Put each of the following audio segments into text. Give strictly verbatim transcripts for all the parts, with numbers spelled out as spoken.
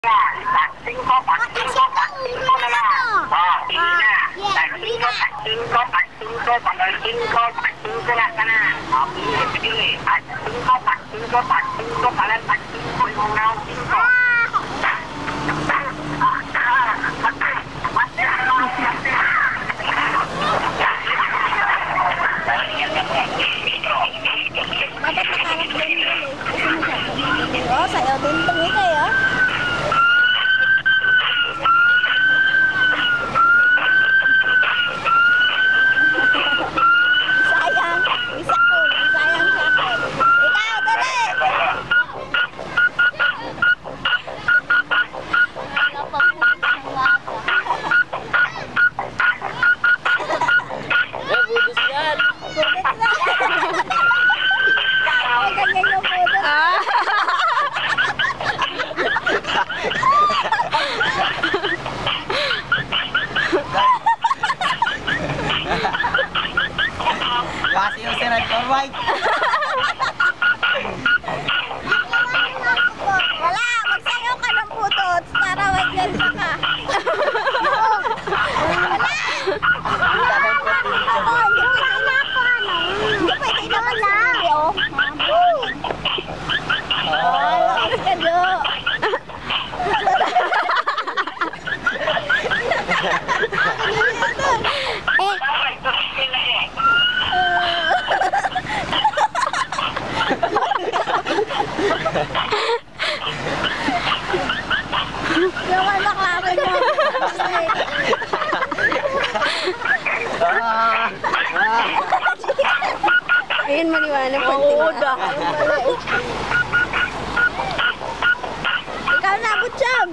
Cinco, cinco, cinco na lang. Oh, pili na. Cinco, cinco, cinco, cinco, cinco na ka na. Oh, pili, pili. Cinco, cinco, cinco, palan, cinco, yung now, cinco. Oh, sayaw din tungi kayo. Sayang, isa ko, sayang sa akin. Ikaw, dali! Eh, budis yan. Budis na! Ay, ganyan yung budis. Kasi yung si Red or White. Wala! Magsayaw ka ng putot para white girl ka ka. Wala! Ako, hindi pwede na ako ano. Hindi pwede na wala. Oh, lakas ka do. Yung anak namin mo. Ayun, maliwanag pag tingnan. Ikaw na, Butchog!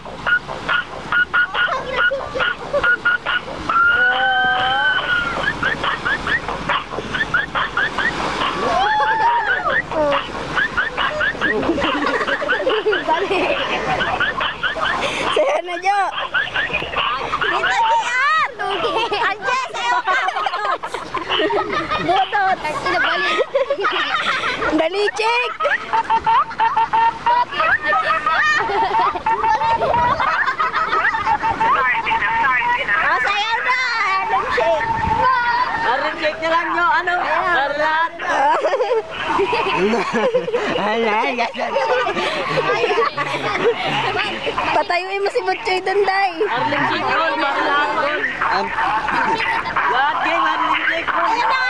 Sayo na, Jo! Dito, J R! Anje, sayo ka! Butot! Dali, check! Oh, sayaw na! Alam, check! Arin shake na lang nyo. Ano? Arat. Ayan, ganyan. Patayuin mo si Butchoy dun, Day! Arling shake roll. Lahat, gang. Arling shake roll. Ayun na!